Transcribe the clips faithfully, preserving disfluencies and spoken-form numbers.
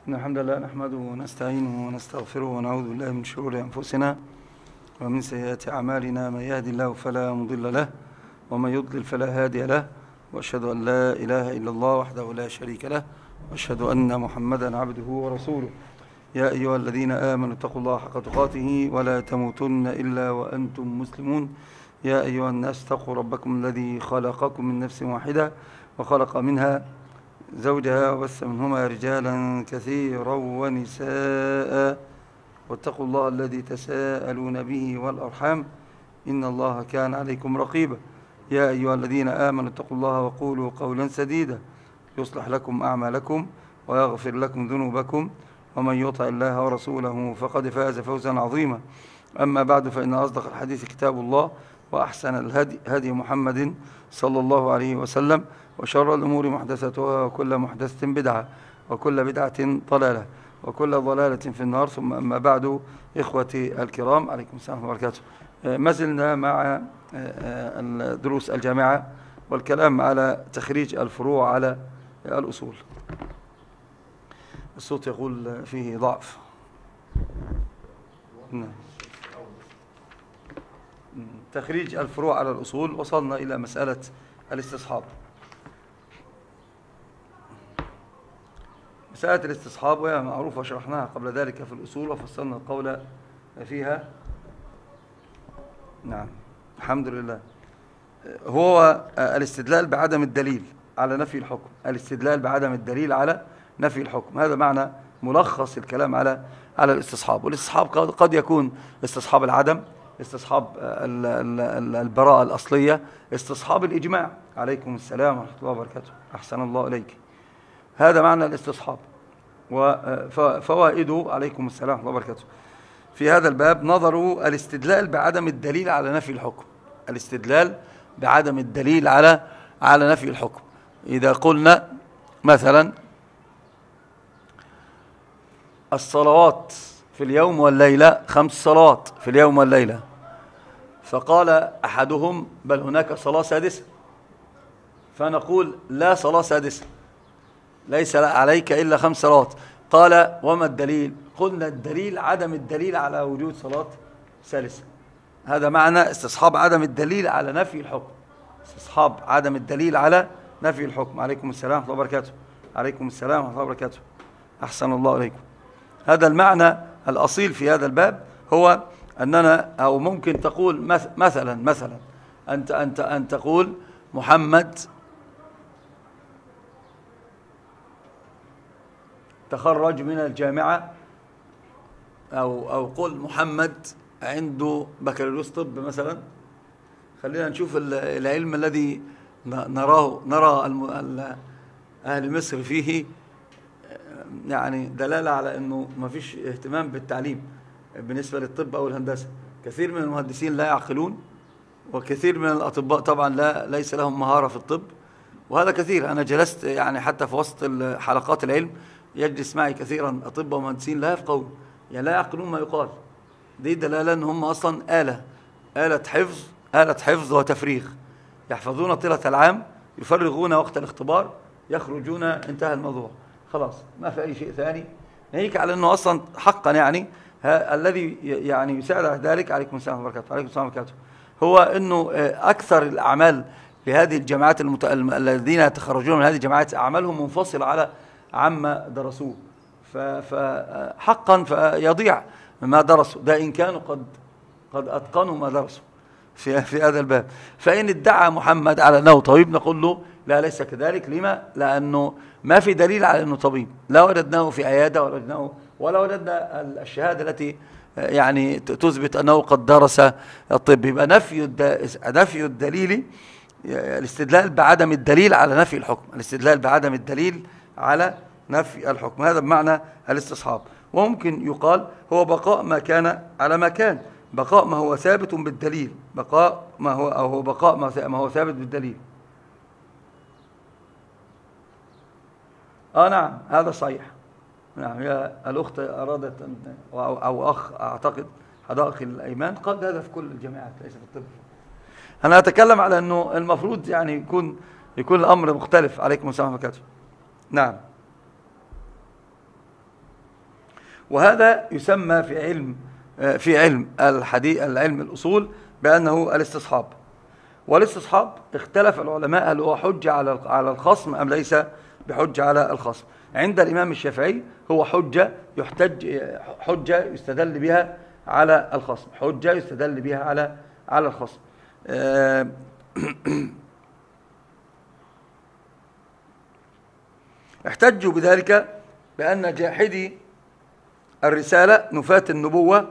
إن الحمد لله نحمده ونستعينه ونستغفره ونعوذ بالله من شرور أنفسنا ومن سيئات أعمالنا. من يهدي الله فلا مضل له ومن يضلل فلا هادي له، وأشهد أن لا إله إلا الله وحده لا شريك له، وأشهد أن محمدا عبده ورسوله. يا أيها الذين آمنوا اتقوا الله حق تقاته ولا تموتن إلا وأنتم مسلمون. يا أيها الناس اتقوا ربكم الذي خلقكم من نفس واحدة وخلق منها زوجها وبث منهما رجالا كثيرا ونساء، واتقوا الله الذي تساءلون به والأرحام إن الله كان عليكم رقيبا. يا أيها الذين آمنوا اتقوا الله وقولوا قولا سديدا يصلح لكم أعمالكم ويغفر لكم ذنوبكم، ومن يطع الله ورسوله فقد فاز فوزا عظيما. أما بعد، فإن أصدق الحديث كتاب الله، وأحسن الهدي هدي محمد صلى الله عليه وسلم، وشر الأمور محدثاتها، وكل محدثة بدعة، وكل بدعة ضلالة، وكل ضلالة في النار. ثم أما بعد، إخوتي الكرام، عليكم السلام ورحمة الله وبركاته. ما زلنا مع دروس الجامعة والكلام على تخريج الفروع على الأصول. الصوت يقول فيه ضعف. نعم. تخريج الفروع على الأصول، وصلنا إلى مسألة الاستصحاب. مسألة الاستصحاب وهي معروفة، شرحناها قبل ذلك في الأصول وفصلنا القول فيها. نعم، الحمد لله. هو الاستدلال بعدم الدليل على نفي الحكم، الاستدلال بعدم الدليل على نفي الحكم، هذا معنى ملخص الكلام على على الاستصحاب. والاستصحاب قد يكون استصحاب العدم، استصحاب البراءة الأصلية، استصحاب الإجماع. عليكم السلام ورحمة الله وبركاته، أحسن الله إليك. هذا معنى الاستصحاب. وفوائده، عليكم السلام ورحمة الله وبركاته، في هذا الباب نظروا الاستدلال بعدم الدليل على نفي الحكم، الاستدلال بعدم الدليل على على نفي الحكم. إذا قلنا مثلا الصلوات في اليوم والليلة خمس صلوات في اليوم والليلة، فقال أحدهم بل هناك صلاة سادسة، فنقول لا صلاة سادسة، ليس عليك إلا خمس صلوات. قال وما الدليل؟ قلنا الدليل عدم الدليل على وجود صلاة ثالثة. هذا معنى استصحاب عدم الدليل على نفي الحكم، استصحاب عدم الدليل على نفي الحكم. عليكم السلام ورحمة الله وبركاته، عليكم السلام ورحمة الله وبركاته، أحسن الله إليكم. هذا المعنى الأصيل في هذا الباب، هو أننا أو ممكن تقول مثلا مثلا أنت أنت أن تقول محمد تخرج من الجامعة، أو أو قل محمد عنده بكالوريوس طب مثلا. خلينا نشوف العلم الذي نراه نرى أهل مصر فيه يعني دلالة على أنه ما فيش اهتمام بالتعليم بالنسبة للطب أو الهندسة. كثير من المهندسين لا يعقلون، وكثير من الأطباء طبعا لا ليس لهم مهارة في الطب، وهذا كثير. أنا جلست يعني حتى في وسط حلقات العلم يجلس معي كثيرا أطباء ومهندسين لا يفقهون، يعني لا يعقلون ما يقال. دي دلالة أن هم أصلا آلة آلة حفظ آلة حفظ وتفريغ، يحفظون طيلة العام، يفرغون وقت الاختبار، يخرجون، انتهى الموضوع، خلاص ما في أي شيء ثاني. ناهيك على أنه أصلا حقا يعني الذي يعني يساعد على ذلك، عليكم السلام وبركاته، عليكم السلام وبركاته، هو أنه أكثر الأعمال لهذه الجامعات المت... الذين يتخرجون من هذه الجامعات أعمالهم منفصلة على عما درسوه، فحقا فيضيع ما درسوا، ده إن كانوا قد قد أتقنوا ما درسوا في في هذا الباب. فإن ادعى محمد على أنه طبيب نقول له لا، ليس كذلك. لما؟ لأنه ما في دليل على أنه طبيب، لا وجدناه في عيادة ولا وجدناه ولا وجدنا الشهادة التي يعني تثبت أنه قد درس الطب. يبقى نفي نفي الدليل، الاستدلال بعدم الدليل على نفي الحكم، الاستدلال بعدم الدليل على نفي الحكم، هذا بمعنى الاستصحاب. وممكن يقال هو بقاء ما كان على ما كان، بقاء ما هو ثابت بالدليل، بقاء ما هو أو هو بقاء ما هو ثابت بالدليل. آه نعم، هذا صحيح. نعم، هي الأخت أرادت أن أو, أو أخ أعتقد حدائق الأيمان قال هذا في كل الجامعات ليس في الطب. أنا أتكلم على أنه المفروض يعني يكون يكون الأمر مختلف. عليكم السلام ورحمة الله وبركاته. نعم. وهذا يسمى في علم في علم الحديث العلم الأصول بأنه الاستصحاب. والاستصحاب اختلف العلماء هل هو حجة على على الخصم أم ليس بحجة على الخصم. عند الإمام الشافعي هو حجة يحتج حجة يستدل بها على الخصم، حجة يستدل بها على على الخصم. احتجوا بذلك بأن جاحدي الرسالة نفاة النبوة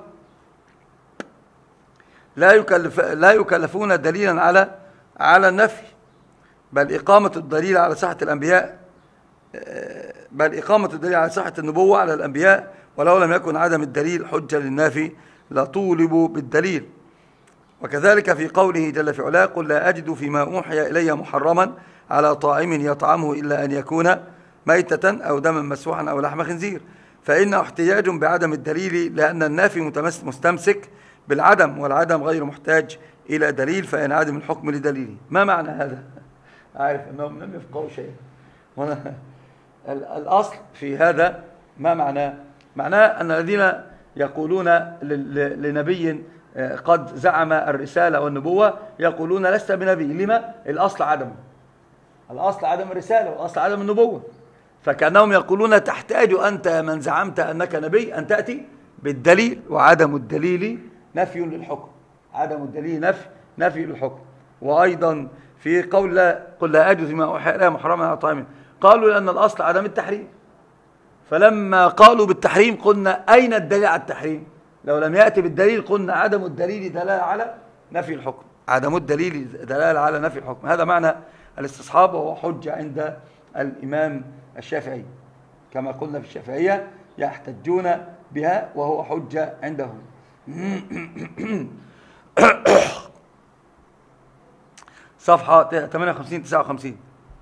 لا يكلف لا يكلفون دليلا على على النفي، بل إقامة الدليل على صحة الأنبياء بل إقامة الدليل على صحة النبوة على الأنبياء، ولو لم يكن عدم الدليل حجة للنافي لطولبوا بالدليل. وكذلك في قوله جل في علاه قل لا أجد فيما أوحي إلي محرما على طاعم يطعمه إلا أن يكون ميتة أو دما مسفوحا أو لحم خنزير، فإنه احتجاج بعدم الدليل لأن النافي مستمسك بالعدم، والعدم غير محتاج إلى دليل فينعدم الحكم لدليله. ما معنى هذا؟ عارف أنهم لم يفقهوا شيئا. الأصل في هذا ما معناه؟ معناه أن الذين يقولون لنبي قد زعم الرسالة والنبوة يقولون لست بنبي. لما؟ الأصل عدم الأصل عدم الرسالة والأصل عدم النبوة، فكأنهم يقولون تحتاج أنت من زعمت أنك نبي أن تأتي بالدليل، وعدم الدليل نفي للحكم، عدم الدليل نفي نفي للحكم. وأيضا في قول لا قل لا أجد فيما أوحي إلي محرما على طاعم، قالوا لأن الأصل عدم التحريم، فلما قالوا بالتحريم قلنا أين الدليل على التحريم؟ لو لم يأتي بالدليل قلنا عدم الدليل دلالة على نفي الحكم، عدم الدليل دلالة على نفي الحكم. هذا معنى الاستصحاب، وهو حجة عند الإمام الشافعي كما قلنا في الشافعية يحتجون بها، وهو حجة عندهم. صفحة ثمانية وخمسين تسعة وخمسين.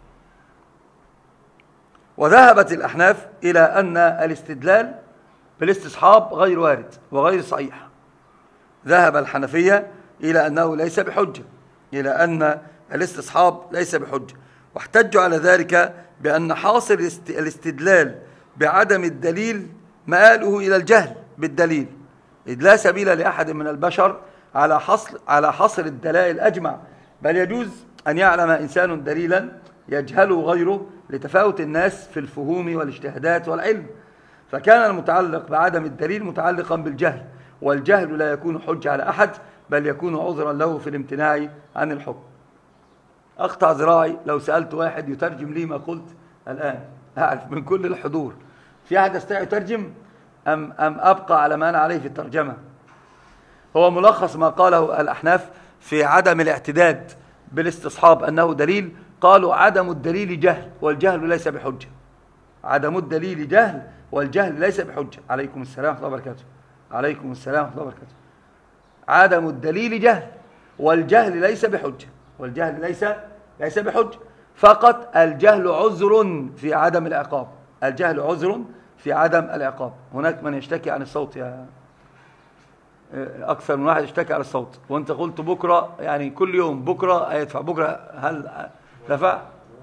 وذهبت الأحناف إلى أن الاستدلال بالاستصحاب غير وارد وغير صحيح. ذهب الحنفية إلى أنه ليس بحجة، إلى أن الاستصحاب ليس بحجة، واحتجوا على ذلك بأن حاصل الاستدلال بعدم الدليل مآله إلى الجهل بالدليل، إذ لا سبيل لأحد من البشر على حصر على حصر الدلائل أجمع، بل يجوز أن يعلم إنسان دليلا يجهله غيره لتفاوت الناس في الفهوم والاجتهادات والعلم، فكان المتعلق بعدم الدليل متعلقا بالجهل، والجهل لا يكون حجة على أحد بل يكون عذرا له في الامتناع عن الحكم. أقطع ذراعي لو سألت واحد يترجم لي ما قلت الآن، أعرف من كل الحضور في أحد يستطيع يترجم أم, أم أبقى على ما أنا عليه في الترجمة؟ هو ملخص ما قاله الأحناف في عدم الاعتداد بالاستصحاب أنه دليل. قالوا عدم الدليل جهل، والجهل ليس بحجة. عدم الدليل جهل والجهل ليس بحجة. عليكم السلام ورحمة الله وبركاته. عليكم السلام ورحمة الله وبركاته. عدم الدليل جهل والجهل ليس بحجة، والجهل ليس ليس بحجة، فقط الجهل عذر في عدم العقاب، الجهل عذر في عدم العقاب. هناك من يشتكي عن الصوت، يا أكثر من واحد يشتكي على الصوت، وأنت قلت بكرة، يعني كل يوم بكرة هيدفع. بكرة هل دفع؟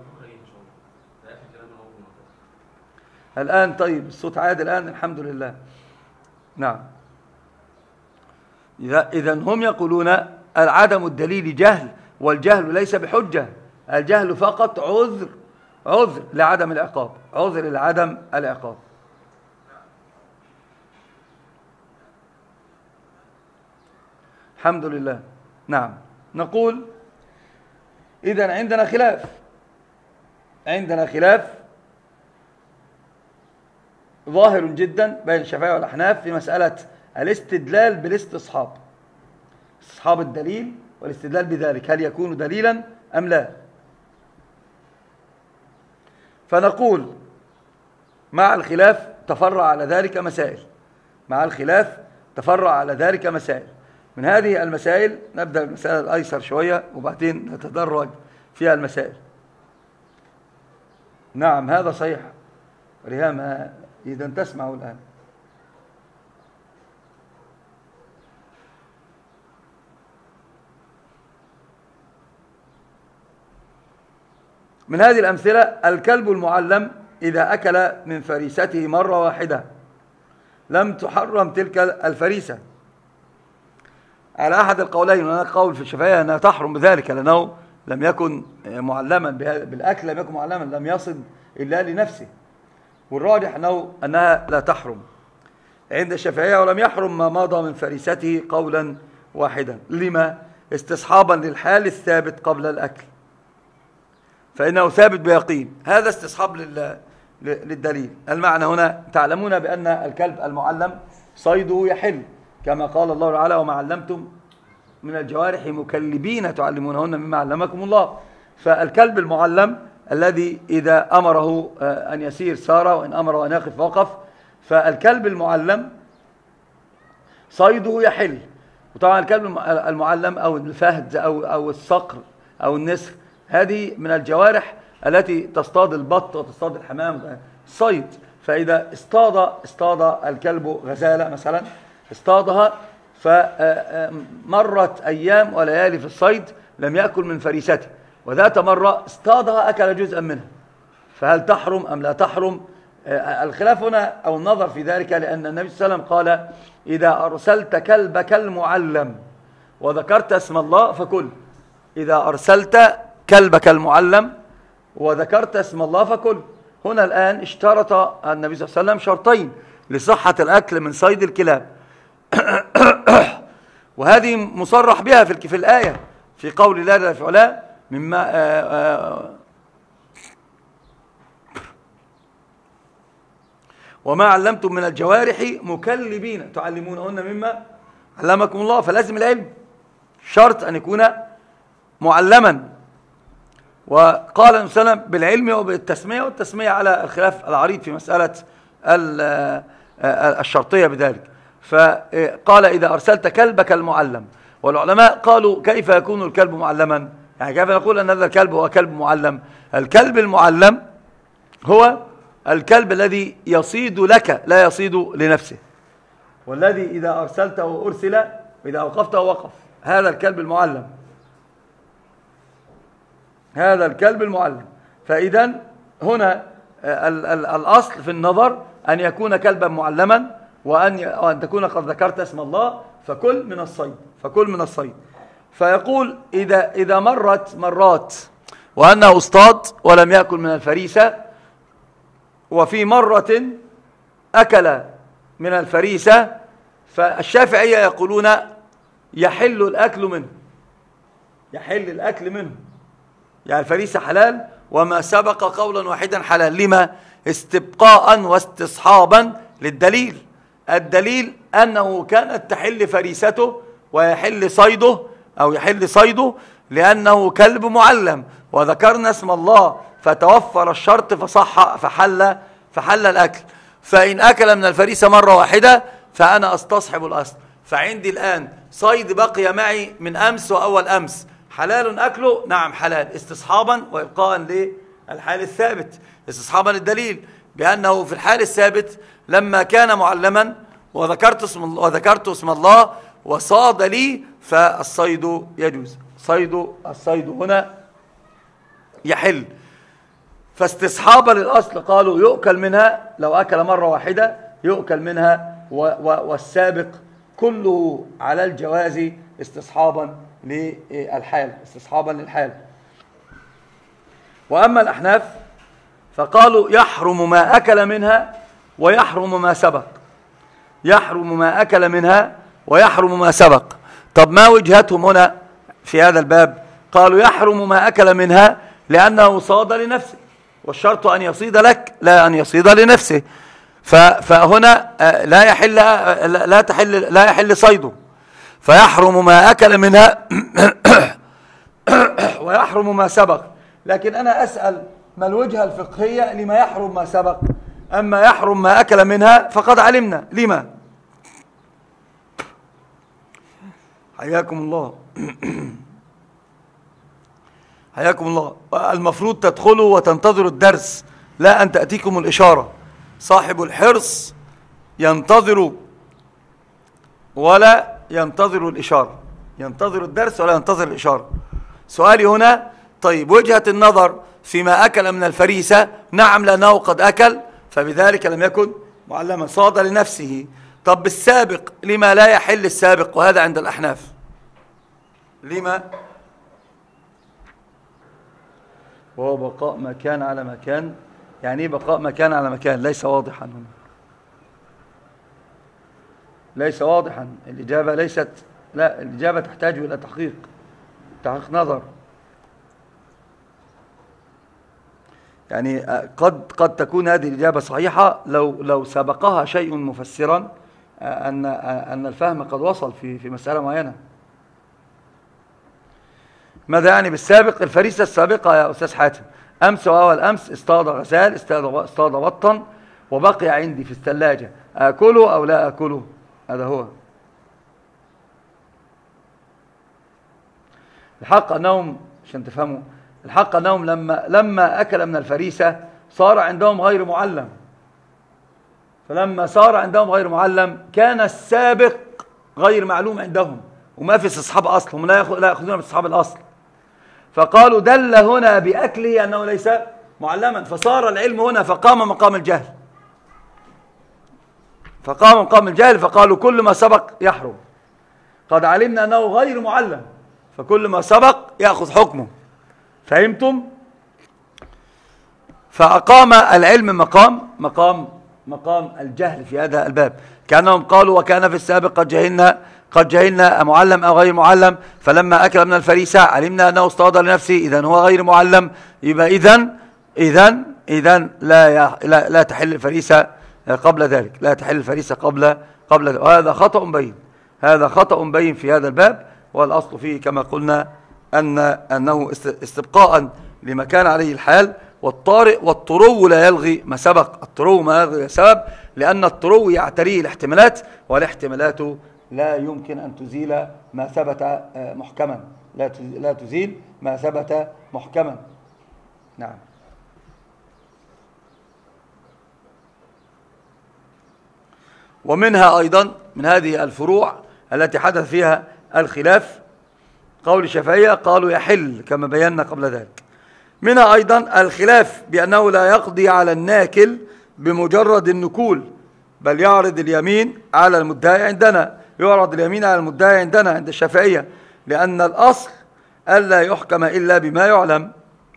الآن طيب الصوت عادي الآن الحمد لله. نعم. إذا هم يقولون عدم الدليل جهل والجهل ليس بحجة، الجهل فقط عذر عذر لعدم العقاب، عذر لعدم العقاب. الحمد لله. نعم. نقول إذن عندنا خلاف عندنا خلاف ظاهر جدا بين الشافعية والأحناف في مسألة الاستدلال بالاستصحاب، استصحاب الدليل والاستدلال بذلك، هل يكون دليلا أم لا؟ فنقول مع الخلاف تفرع على ذلك مسائل مع الخلاف تفرع على ذلك مسائل. من هذه المسائل نبدأ بالمسألة الأيسر شوية وبعدين نتدرج فيها المسائل. نعم هذا صحيح. ريهام إذا تسمعوا الآن. من هذه الأمثلة الكلب المعلم إذا أكل من فريسته مرة واحدة لم تحرم تلك الفريسة على أحد القولين. وأنا قول في الشافعية أنها تحرم بذلك، لأنه لم يكن معلما بالأكل، لم يكن معلما، لم يصل إلا لنفسه. والراجح أنه أنها لا تحرم عند الشافعية، ولم يحرم ما مضى من فريسته قولا واحدا. لما؟ استصحابا للحال الثابت قبل الأكل، فإنه ثابت بيقين. هذا استصحاب للدليل. المعنى هنا تعلمون بأن الكلب المعلم صيده يحل، كما قال الله تعالى: وما علمتم من الجوارح مكلبين تعلمونهن مما علمكم الله. فالكلب المعلم الذي إذا أمره أن يسير سار، وإن أمره أن يقف وقف. فالكلب المعلم صيده يحل. وطبعا الكلب المعلم أو الفهد أو أو الصقر أو النسر، هذه من الجوارح التي تصطاد البط وتصطاد الحمام صيد. فإذا اصطاد اصطاد الكلب غزالة مثلا، اصطادها فمرت أيام وليالي في الصيد لم يأكل من فريسته، وذات مرة اصطادها أكل جزءا منها، فهل تحرم أم لا تحرم؟ الخلاف هنا أو النظر في ذلك، لأن النبي صلى الله عليه وسلم قال: إذا أرسلت كلبك المعلم وذكرت اسم الله فكل. إذا أرسلت كلبك المعلم وذكرت اسم الله فكل. هنا الآن اشترط النبي صلى الله عليه وسلم شرطين لصحة الأكل من صيد الكلاب، وهذه مصرح بها في في الآية في قول الله جل في علاه: مما آآ آآ وما علمتم من الجوارح مكلبين تعلمونهن مما علمكم الله. فلازم العلم شرط أن يكون معلما. وقال النبي صلى الله عليه وسلم بالعلم وبالتسمية، والتسمية على الخلاف العريض في مسألة الشرطية بذلك. فقال: إذا أرسلت كلبك المعلم. والعلماء قالوا: كيف يكون الكلب معلما؟ يعني كيف نقول أن هذا الكلب هو كلب معلم؟ الكلب المعلم هو الكلب الذي يصيد لك لا يصيد لنفسه، والذي إذا أرسلته أرسل، وإذا أوقفته وقف. هذا الكلب المعلم، هذا الكلب المعلم. فإذا هنا ال ال الأصل في النظر أن يكون كلبا معلما، وأن وأن تكون قد ذكرت اسم الله، فكل من الصيد، فكل من الصيد. فيقول: إذا إذا مرت مرات وأنه اصطاد ولم يأكل من الفريسة، وفي مرة أكل من الفريسة، فالشافعية يقولون يحل الأكل منه، يحل الأكل منه. يعني الفريسة حلال، وما سبق قولا واحدا حلال. لما؟ استبقاء واستصحابا للدليل. الدليل أنه كانت تحل فريسته ويحل صيده أو يحل صيده لأنه كلب معلم، وذكرنا اسم الله فتوفر الشرط فصح فحل فحل الأكل. فإن أكل من الفريسة مرة واحدة فأنا أستصحب الأصل. فعندي الآن صيد بقي معي من أمس وأول أمس، حلال أكله؟ نعم حلال، استصحابا وإبقاء للحال الثابت، استصحابا للدليل بأنه في الحال الثابت لما كان معلما وذكرت اسم الله وذكرت اسم الله وصاد لي، فالصيد يجوز. صيد الصيد هنا يحل. فاستصحابا للأصل قالوا يؤكل منها، لو أكل مرة واحدة يؤكل منها، والسابق كله على الجواز استصحابا للحال، استصحابا للحال. وأما الأحناف فقالوا يحرم ما أكل منها ويحرم ما سبق، يحرم ما أكل منها ويحرم ما سبق. طب ما وجهتهم هنا في هذا الباب؟ قالوا يحرم ما أكل منها لأنه صاد لنفسه، والشرط أن يصيد لك لا أن يصيد لنفسه. فهنا لا يحل لا تحل لا يحل صيده، فيحرم ما أكل منها ويحرم ما سبق. لكن أنا أسأل: ما الوجهة الفقهية لما يحرم ما سبق؟ أما يحرم ما أكل منها فقد علمنا لما. حياكم الله حياكم الله. المفروض تدخلوا وتنتظروا الدرس، لا أن تأتيكم الإشارة. صاحب الحرص ينتظر ولا ينتظر الإشارة، ينتظر الدرس ولا ينتظر الإشارة. سؤالي هنا: طيب وجهة النظر فيما أكل من الفريسة، نعم لأنه قد أكل فبذلك لم يكن معلما، صاد لنفسه. طب بالسابق لما لا يحل السابق؟ وهذا عند الأحناف لما؟ وهو بقاء مكان على مكان. يعني ايه بقاء مكان على مكان؟ ليس واضحا هنا، ليس واضحا. الإجابة ليست، لا، الإجابة تحتاج إلى تحقيق تحقيق نظر. يعني قد قد تكون هذه الإجابة صحيحة لو لو سبقها شيء مفسرا أن أن الفهم قد وصل في في مسألة معينة. ماذا يعني بالسابق؟ الفريسة السابقة يا أستاذ حاتم، أمس وأول أمس اصطاد غزال، اصطاد بطا، وبقي عندي في الثلاجة، أكله أو لا أكله؟ هذا هو الحق. أنهم عشان تفهموا الحق أنهم لما لما أكل من الفريسة صار عندهم غير معلم، فلما صار عندهم غير معلم كان السابق غير معلوم عندهم، وما في استصحاب أصل، هم لا يأخذون باستصحاب الأصل، فقالوا دل هنا بأكله أنه ليس معلما، فصار العلم هنا فقام مقام الجهل، فقام مقام الجهل، فقالوا كل ما سبق يحرم. قد علمنا أنه غير معلم، فكل ما سبق يأخذ حكمه. فهمتم؟ فأقام العلم مقام مقام مقام الجهل في هذا الباب، كأنهم قالوا وكان في السابق قد جهلنا قد جهلنا معلم أو غير معلم، فلما أكل من الفريسة علمنا أنه اصطاد لنفسه، إذن هو غير معلم، يبقى إذن إذن إذن لا لا لا تحل الفريسة قبل ذلك، لا تحل الفريسة قبل قبل ذلك. وهذا خطأ بين، هذا خطأ بين في هذا الباب. والأصل فيه كما قلنا أن أنه استبقاء لما كان عليه الحال، والطارئ والطرو لا يلغي ما سبق، الطرو ما يلغي سبب، لأن الطرو يعتريه الاحتمالات، والاحتمالات لا يمكن أن تزيل ما ثبت محكما، لا لا تزيل ما ثبت محكما. نعم. ومنها أيضا من هذه الفروع التي حدث فيها الخلاف قول الشافعية، قالوا يحل كما بينا قبل ذلك. منها أيضا الخلاف بأنه لا يقضي على الناكل بمجرد النكول، بل يعرض اليمين على المدعي عندنا، يعرض اليمين على المدعي عندنا عند الشافعية، لأن الأصل ألا يحكم إلا بما يعلم.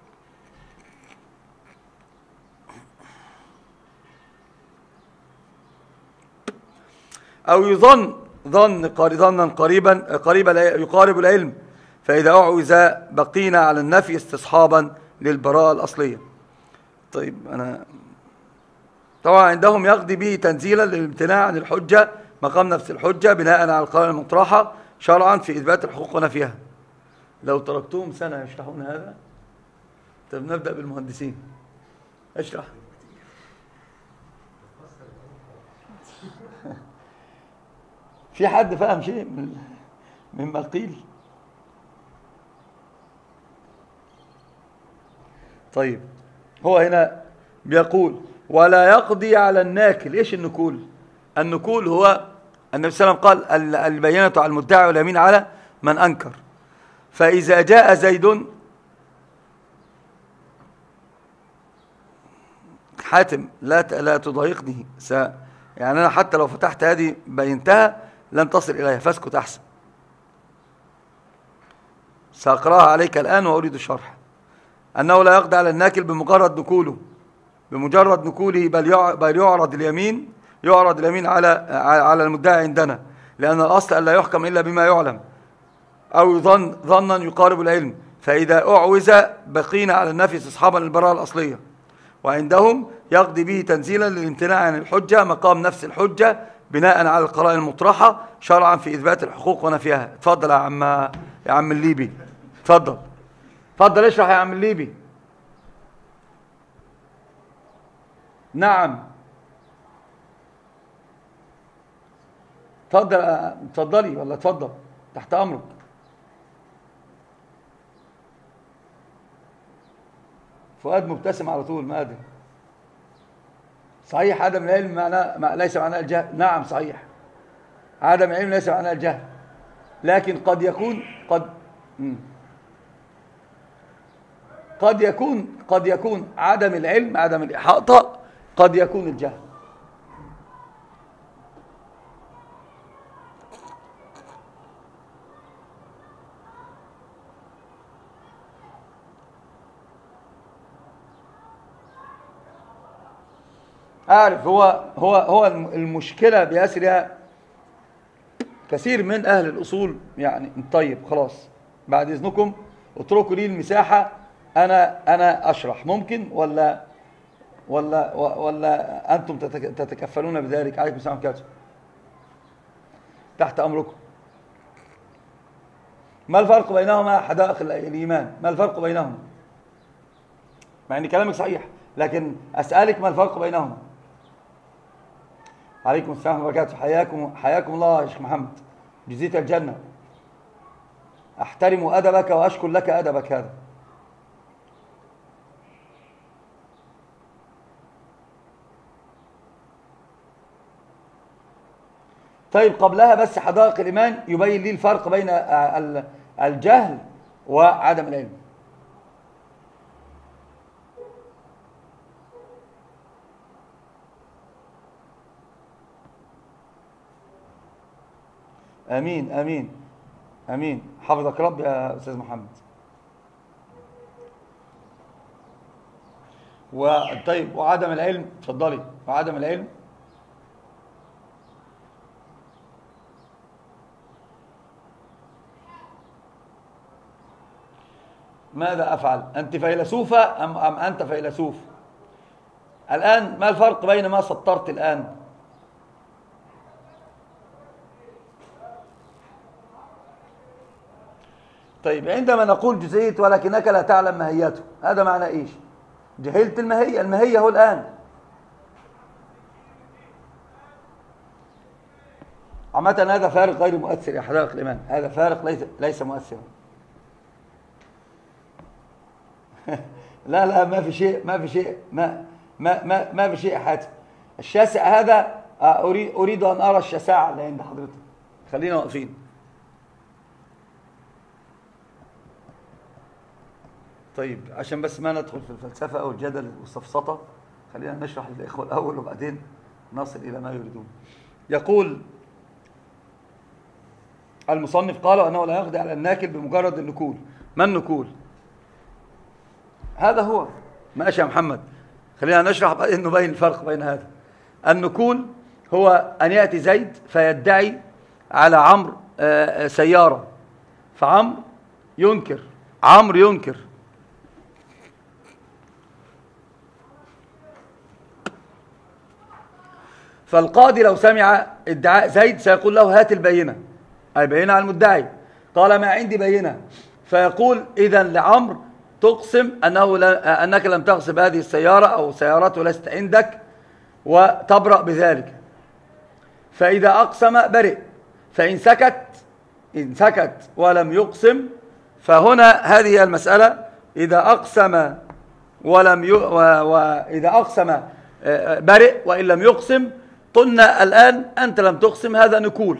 أو يظن ظن ظنا قريبا قريبا يقارب العلم، فإذا أعوز بقينا على النفي استصحابا للبراءة الأصلية. طيب، أنا طبعا عندهم يقضي به تنزيلا للامتناع عن الحجة مقام نفس الحجة بناء على القرائن المطرحة شرعا في إثبات الحقوق ونفيها. لو تركتهم سنة يشرحون هذا. طيب نبدأ بالمهندسين. اشرح. في حد فهم شيء مما قيل؟ طيب، هو هنا بيقول ولا يقضي على الناكل. ايش النكول؟ النكول هو النبي صلى الله عليه وسلم قال البينة على المدعي واليمين على من أنكر. فإذا جاء زيد، حاتم لا لا تضايقني، يعني أنا حتى لو فتحت هذه بينتها لن تصل إليها، فاسكت أحسن. سأقرأها عليك الآن وأريد الشرح. أنه لا يقضي على الناكل بمجرد نكوله بمجرد نكوله بل يعرض اليمين يعرض اليمين على على المدعي عندنا، لأن الأصل ألا يحكم إلا بما يعلم، أو ظن ظنا يقارب العلم، فإذا أعوز بقينا على النفي استصحابا للبراءة الأصلية. وعندهم يقضي به تنزيلا للامتناع عن الحجة مقام نفس الحجة بناء على القرائن المطرحة شرعا في إثبات الحقوق ونفيها. اتفضل يا عم يا عم الليبي، اتفضل اتفضل اشرح يا عم الليبي. نعم، اتفضل اتفضلي ولا اتفضل، تحت أمرك. فؤاد مبتسم على طول، ما أدري. صحيح عدم العلم معناه ليس معناه الجهل. نعم صحيح، عدم العلم ليس معناه الجهل، لكن قد يكون قد مم. قد يكون قد يكون عدم العلم، عدم الإحاطة، قد يكون الجهل. أعرف. هو هو هو المشكلة بيسرها كثير من أهل الأصول يعني. طيب خلاص، بعد إذنكم اتركوا لي المساحة، أنا أنا أشرح ممكن ولا ولا ولا أنتم تتكفلون بذلك؟ عليكم السلام عليكم. تحت أمركم. ما الفرق بينهما حدائق الإيمان؟ ما الفرق بينهما؟ مع أن كلامك صحيح، لكن أسألك ما الفرق بينهما؟ عليكم السلام ورحمة الله وبركاته. حياكم حياكم الله يا شيخ محمد، جزيت الجنة. أحترم أدبك وأشكر لك أدبك هذا. طيب قبلها بس حدائق الإيمان يبين لي الفرق بين الجهل وعدم العلم. امين امين امين. حفظك رب يا استاذ محمد. وطيب وعدم العلم، اتفضلي. وعدم العلم ماذا افعل؟ انت فيلسوفه ام ام انت فيلسوف؟ الان ما الفرق بين ما سطرت الان؟ طيب عندما نقول جزئية ولكنك لا تعلم ماهيته، هذا معنى ايش؟ جهلت الماهية. الماهية هو الآن. عامة هذا فارق غير مؤثر يا حدائق الإيمان، هذا فارق ليس ليس مؤثرا. لا لا ما في شيء، ما في شيء، ما ما ما, ما في شيء حاتم. الشاسع هذا أريد أريد أن أرى الشساعة اللي عند حضرتك. خلينا واقفين. طيب عشان بس ما ندخل في الفلسفة أو الجدل والسفسطة، خلينا نشرح للإخوة الأول وبعدين نصل إلى ما يريدون. يقول المصنف قال أنه لا يقضي على الناكل بمجرد النكول. ما النكول؟ هذا هو. ماشي يا محمد، خلينا نشرح بعدين نبين الفرق بين هذا. النكول هو أن يأتي زيد فيدعي على عمرو سيارة، فعمرو ينكر عمرو ينكر فالقاضي لو سمع ادعاء زيد سيقول له هات البينة، أي بينة على المدعي. قال ما عندي بينة، فيقول إذا لعمرو تقسم أنه لا أنك لم تغصب هذه السيارة أو سيارته لست عندك وتبرأ بذلك. فإذا أقسم برئ، فإن سكت إن سكت ولم يقسم، فهنا هذه المسألة. إذا أقسم ولم ي... و... وإذا أقسم برئ وإن لم يقسم، قلنا الآن أنت لم تقسم، هذا نكول.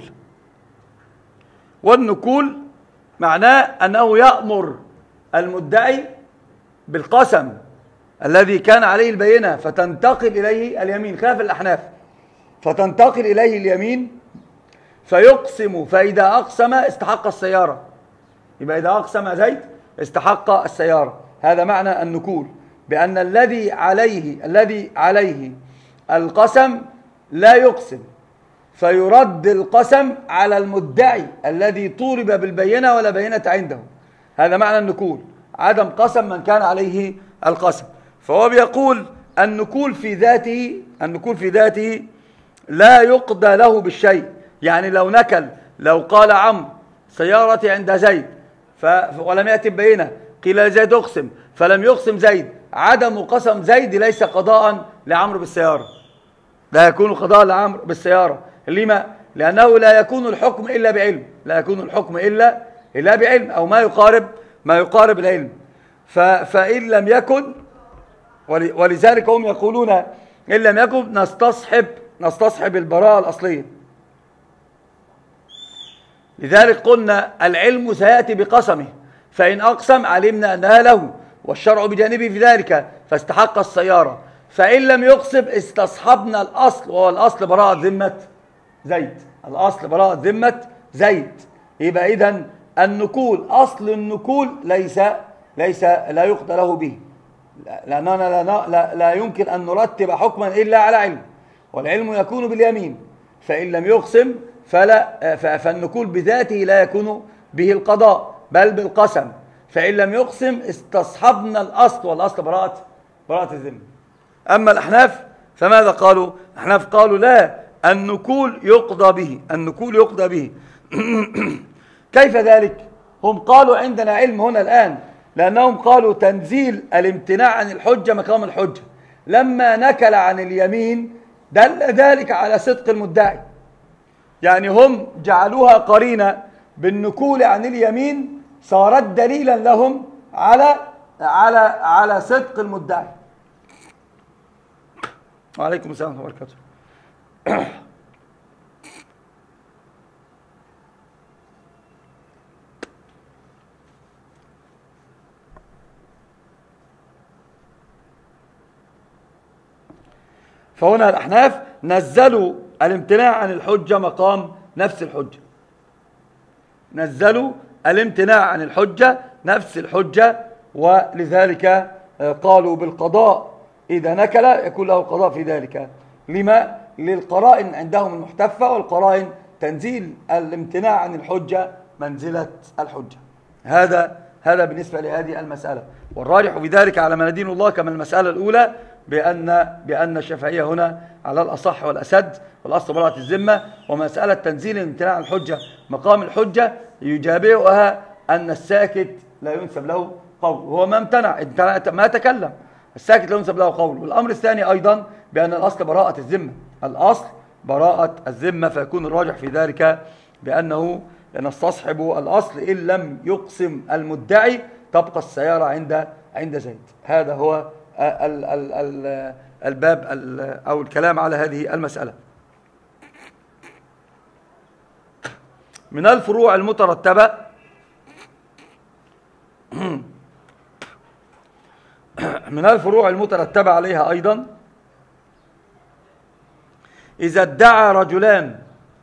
والنكول معناه أنه يأمر المدعي بالقسم الذي كان عليه البينة، فتنتقل إليه اليمين، خلاف الأحناف، فتنتقل إليه اليمين فيقسم. فإذا أقسم استحق السيارة، يبقى إذا أقسم زيد استحق السيارة. هذا معنى النكول، بأن الذي عليه الذي عليه القسم لا يقسم، فيرد القسم على المدعي الذي طولب بالبينة ولا بينة عنده. هذا معنى النكول، عدم قسم من كان عليه القسم. فهو بيقول النكول في ذاته النكول في ذاته لا يقضى له بالشيء. يعني لو نكل، لو قال عمرو سيارتي عند زيد ولم يأتي بينة، قيل لزيد اقسم فلم يقسم زيد، عدم قسم زيد ليس قضاء لعمرو بالسيارة، لا يكون قضاء لعمرو بالسيارة. لما؟ لأنه لا يكون الحكم إلا بعلم، لا يكون الحكم إلا إلا بعلم أو ما يقارب ما يقارب العلم. فإن لم يكن، ولذلك هم يقولون إن لم يكن نستصحب نستصحب البراءة الأصلية. لذلك قلنا العلم سيأتي بقسمه، فإن أقسم علمنا أنها له والشرع بجانبه في ذلك فاستحق السيارة. فإن لم يقسم استصحبنا الأصل، وهو الأصل براءة ذمة زيد، الأصل براءة ذمة زيد. يبقى إذن النكول، أصل النكول ليس ليس لا يقضى له به، لأننا لا, لا, لا يمكن أن نرتب حكما إلا على علم، والعلم يكون باليمين، فإن لم يقسم فلا فالنكول بذاته لا يكون به القضاء بل بالقسم، فإن لم يقسم استصحبنا الأصل، والأصل براءة براءة الذمة. أما الأحناف فماذا قالوا؟ الأحناف قالوا لا، النكول يقضى به، النكول يقضى به. كيف ذلك؟ هم قالوا عندنا علم هنا الآن، لأنهم قالوا تنزيل الامتناع عن الحجة مقام الحجة، لما نكل عن اليمين دل ذلك على صدق المدعي، يعني هم جعلوها قرينة بالنكول عن اليمين، صارت دليلا لهم على على على صدق المدعي. وعليكم السلام ورحمة الله وبركاته. فهنا الأحناف نزلوا الامتناع عن الحجة مقام نفس الحجة، نزلوا الامتناع عن الحجة نفس الحجة، ولذلك قالوا بالقضاء إذا نكل يكون له القضاء في ذلك. لما؟ للقرائن عندهم المحتفة، والقرائن تنزيل الامتناع عن الحجة منزلة الحجة. هذا هذا بالنسبة لهذه المسألة، والراجح بذلك على ما ندين الله كما المسألة الأولى بأن بأن الشافعية هنا على الأصح والأسد، والأصل براءة الذمة. ومسألة تنزيل الامتناع عن الحجة مقام الحجة يجابهها أن الساكت لا ينسب له قول، وهو ما امتنع ما تكلم، الساكت لا ينسب له قول. والأمر الثاني أيضا بأن الأصل براءة الذمة، الأصل براءة الذمة، فيكون الراجح في ذلك بأنه نستصحب الأصل إن لم يقسم المدعي تبقى السيارة عند عند زيد. هذا هو ال ال ال الباب ال أو الكلام على هذه المسألة. من الفروع المترتبة من الفروع المترتبة عليها أيضا إذا ادعى رجلان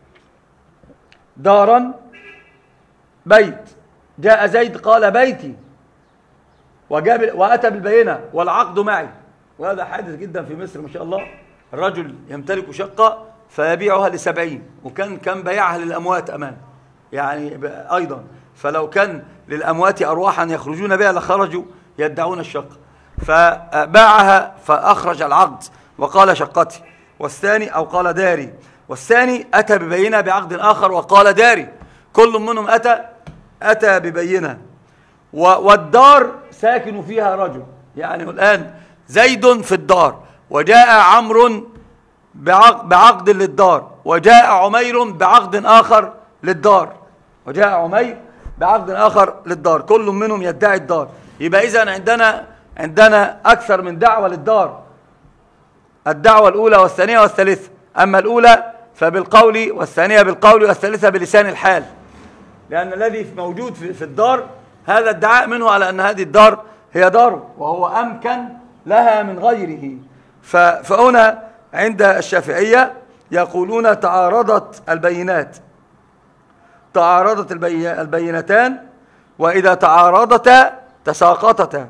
دارا بيت، جاء زيد قال بيتي وجاب وأتى بالبينة والعقد معي، وهذا حادث جدا في مصر ما شاء الله. الرجل يمتلك شقة فيبيعها لسبعين، وكان كان بيعها للأموات أمان يعني أيضا، فلو كان للأموات أرواحا يخرجون بها لخرجوا يدعون الشقة، فباعها فأخرج العقد وقال شقتي، والثاني أو قال داري، والثاني أتى ببينة بعقد آخر وقال داري، كل منهم أتى أتى ببينة، والدار ساكن فيها رجل. يعني الآن زيد في الدار وجاء عمرو بعقد للدار، وجاء عمير بعقد آخر للدار، وجاء عمير بعقد آخر للدار، كل منهم يدعي الدار. يبقى إذن عندنا عندنا أكثر من دعوة للدار، الدعوة الأولى والثانية والثالثة، أما الأولى فبالقول، والثانية بالقول، والثالثة بلسان الحال، لأن الذي موجود في الدار هذا ادعاء منه على أن هذه الدار هي داره، وهو أمكن لها من غيره. فهنا عند الشافعية يقولون تعارضت البينات، تعارضت البينتان، وإذا تعارضتا تساقطتا،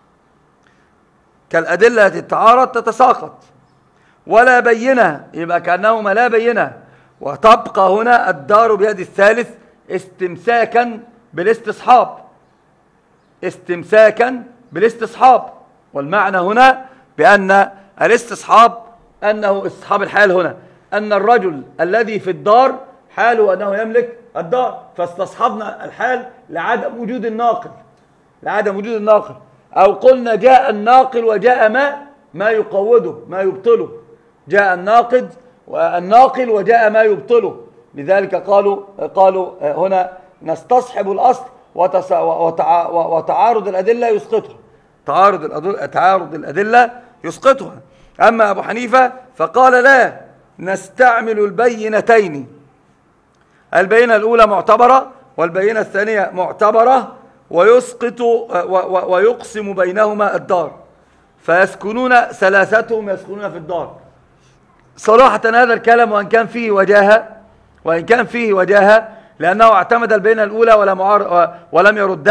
كالأدلة التي تتعارض تتساقط، ولا بينة يبقى كأنهما لا بينة، وتبقى هنا الدار بيد الثالث استمساكا بالاستصحاب، استمساكا بالاستصحاب. والمعنى هنا بأن الاستصحاب أنه استصحاب الحال هنا، أن الرجل الذي في الدار حاله أنه يملك الدار، فاستصحبنا الحال لعدم وجود الناقل، لعدم وجود الناقل، أو قلنا جاء الناقل وجاء ما ما يقوده ما يبطله، جاء الناقد والناقل وجاء ما يبطله. لذلك قالوا قالوا هنا نستصحب الأصل وتعارض الأدلة يسقطها، تعارض الأدلة تعارض الأدلة يسقطها. أما أبو حنيفة فقال لا، نستعمل البينتين، البينة الأولى معتبرة والبينة الثانية معتبرة، ويسقط ويقسم بينهما الدار، فيسكنون ثلاثتهم يسكنون في الدار. صراحة هذا الكلام وإن كان فيه وجاهة وإن كان فيه وجاهة لأنه اعتمد البينة الأولى ولم ولم يردها،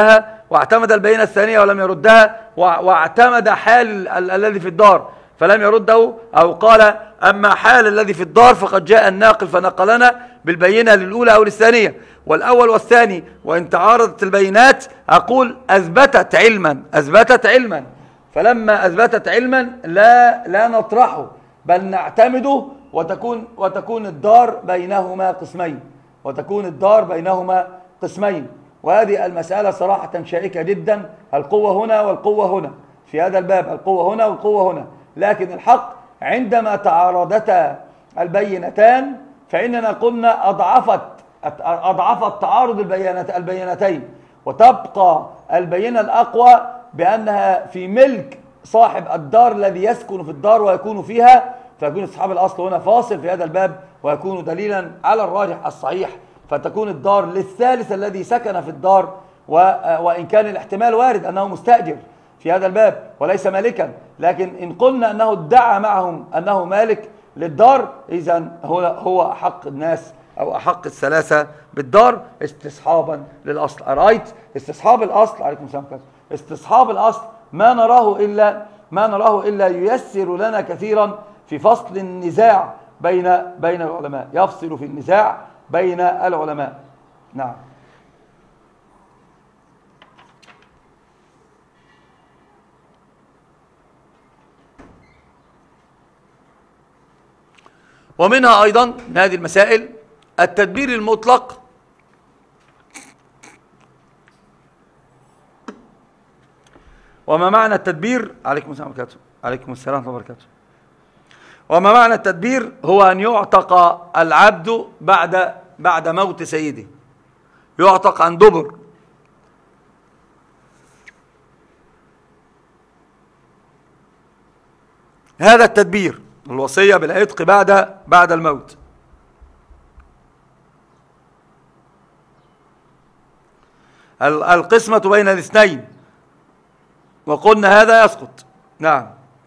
واعتمد البينة الثانية ولم يردها، واعتمد حال الذي في الدار فلم يرده، أو قال أما حال الذي في الدار فقد جاء الناقل فنقلنا بالبينة للأولى أو للثانية. والأول والثاني وإن تعارضت البينات أقول أثبتت علما أثبتت علما فلما أثبتت علما لا لا نطرحه بل نعتمده، وتكون وتكون الدار بينهما قسمين وتكون الدار بينهما قسمين. وهذه المسألة صراحة شائكة جدا، القوة هنا والقوة هنا في هذا الباب، القوة هنا والقوة هنا. لكن الحق عندما تعارضتا البينتان فإننا قلنا أضعفت أضعفت تعارض البينتين، وتبقى البينة الأقوى بأنها في ملك صاحب الدار الذي يسكن في الدار ويكون فيها، فيكون أصحاب الأصل هنا فاصل في هذا الباب ويكون دليلا على الراجح الصحيح، فتكون الدار للثالث الذي سكن في الدار، وإن كان الاحتمال وارد أنه مستأجر في هذا الباب وليس مالكا، لكن إن قلنا أنه ادعى معهم أنه مالك للدار إذن هو هو أحق الناس أو أحق الثلاثة بالدار استصحابا للأصل. أرأيت استصحاب الأصل عليكم السلام عليكم. استصحاب الأصل ما نراه إلا ما نراه إلا ييسر لنا كثيرا في فصل النزاع بين بين العلماء، يفصل في النزاع بين العلماء. نعم. ومنها أيضا من هذه المسائل التدبير المطلق وما معنى التدبير عليكم السلام وبركاته عليكم السلام وبركاته وما معنى التدبير هو أن يعتق العبد بعد بعد موت سيده، يعتق عن دبر. هذا التدبير الوصية بالعتق بعد بعد الموت. القسمة بين الاثنين وقلنا هذا يسقط. نعم.